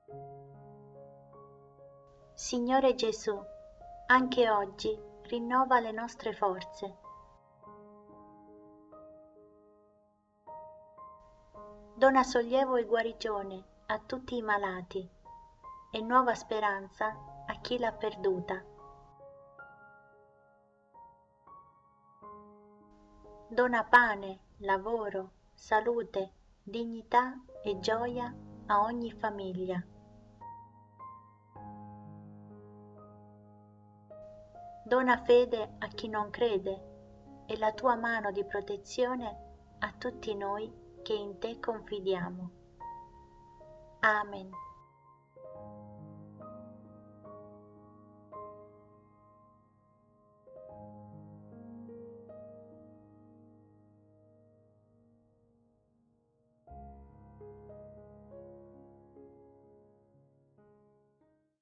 Signore Gesù, anche oggi rinnova le nostre forze. Dona sollievo e guarigione a tutti i malati e nuova speranza a chi l'ha perduta. Dona pane, lavoro, salute, dignità e gioia a ogni famiglia. Dona fede a chi non crede e la tua mano di protezione a tutti noi che in te confidiamo. Amen.